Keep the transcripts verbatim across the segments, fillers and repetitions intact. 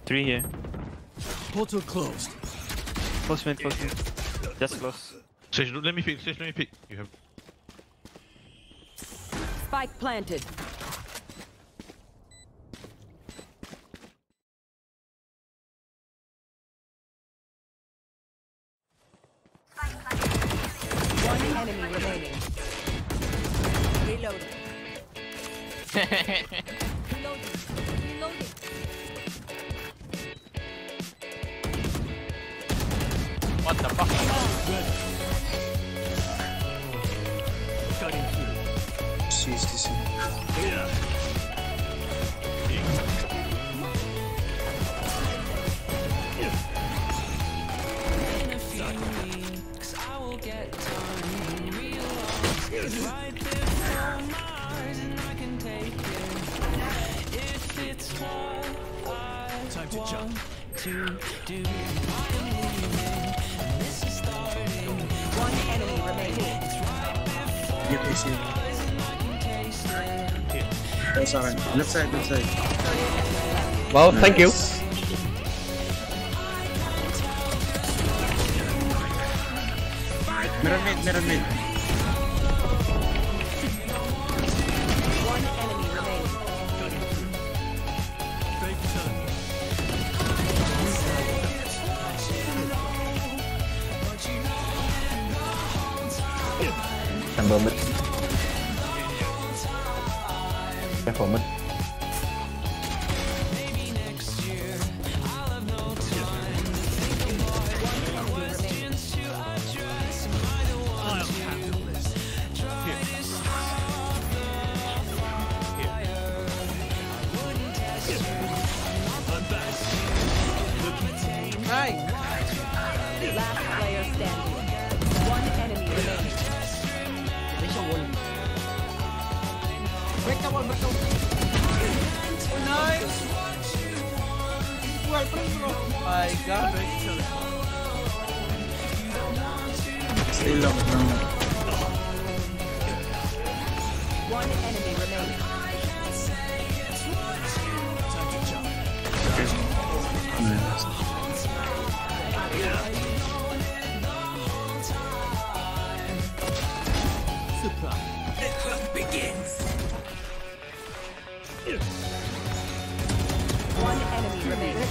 Three here. Portal closed. Close mid, close mid. Just close. Sage, let me pick. Sage, let me pick. You have. Spike planted. One enemy remaining. Reloading. Reloading. Reloading. What the fuck? Cutting through. She's this. Right before Mars, and I can take it if it's what I Time to jump. to do. I am leaving, and this is starting. One enemy remaining. You can see. And I can taste it. That's alright. Left side, left side. Well, thank you. Mirror mid, mirror mid. One enemy remaining. Chamber mid. Careful mid. Last player standing. One enemy remaining. Break the wall, break the wall. Nice. Well, my God. Stay long, long. One enemy remaining. Nice. One enemy remaining.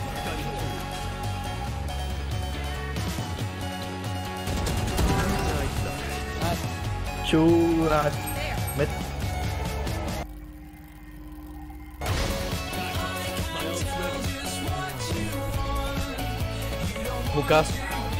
Two uh, mid. Hookahs.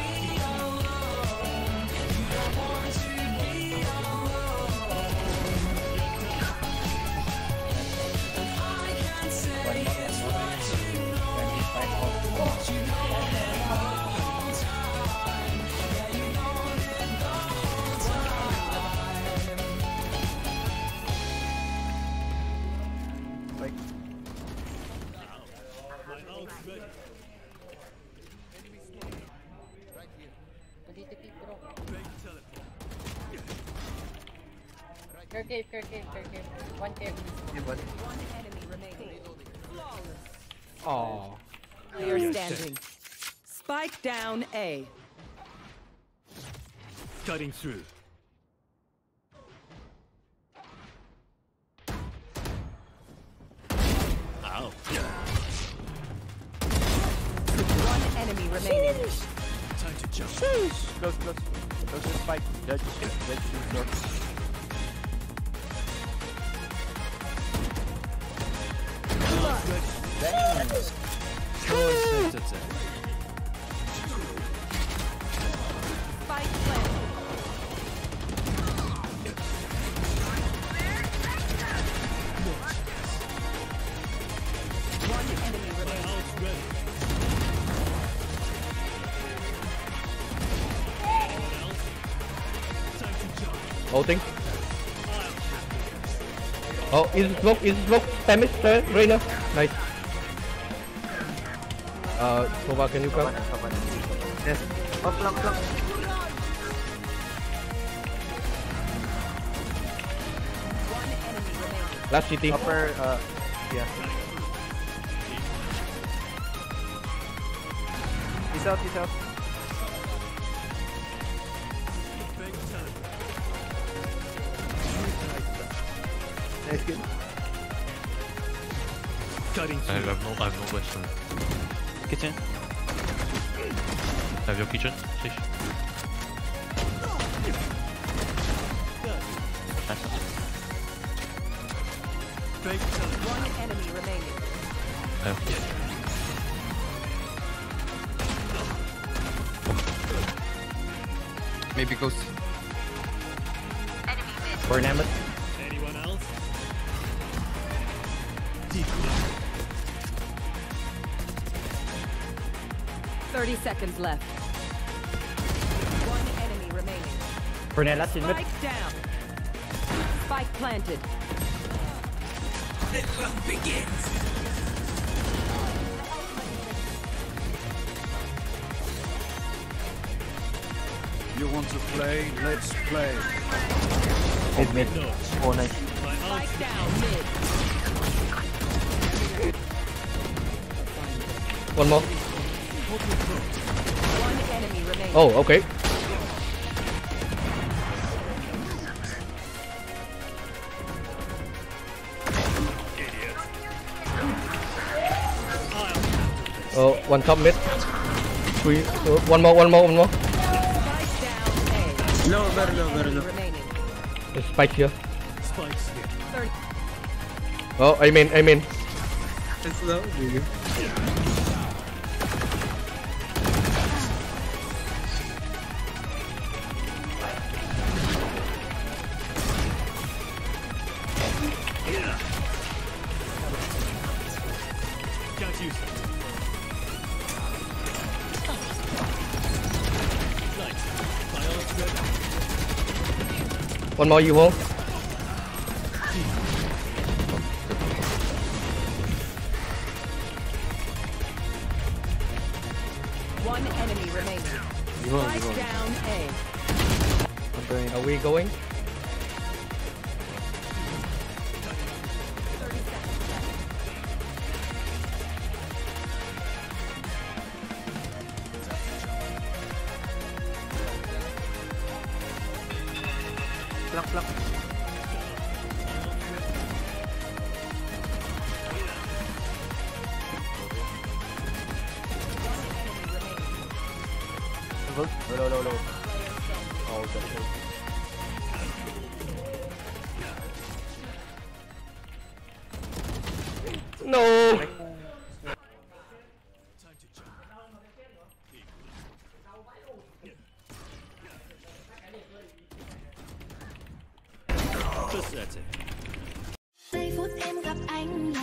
Care cave, care cave, care cave. One cave. One enemy remaining. Oh. Player standing. Spike down A. Cutting through. Ow. One enemy remaining. Time to jump. Close, close. Close to spike. Judge, judge, close. Spike planted. One enemy remaining. Ulting. Oh, is it smoke? Is it smoke? Spam it, uh, Reina. Nice. Uh, Nova, can you come? Yes. Oh, block, block. One enemy remaining. Last C T. Upper, uh, yeah. out, he's out. Big time. Nice kill. Cutting I through. have no, I have no western. Kitchen. Have your kitchen, Fish. Big time. One enemy remaining. I have Maybe ghost. We're enamored. Anyone else? Deep. Thirty seconds left. One enemy remaining. We're last in mid. Spike down. Spike planted. You want to play? Let's play. Mid, mid. No. Oh, nice. My ult. Spike down mid. One more. Portal closed. One enemy remaining. Oh, okay. Oh, one top mid. Three. Uh, one more, one more, one more. Spike down A. Low, very low, very low. Remaining. There's spike here. Spikes here. Thirty. Oh, I mean, I mean. It's low. Really. Can't use that. Nice. My ult's ready. One more, you won't. One enemy remaining. You won't, you Spike won't. down A. I'm going. Are we going? Thirty seconds left. Plug, plug. Low, low, low, low. Oh, that's good. No. Time to jump. Just that's it. Giây phút em gặp anh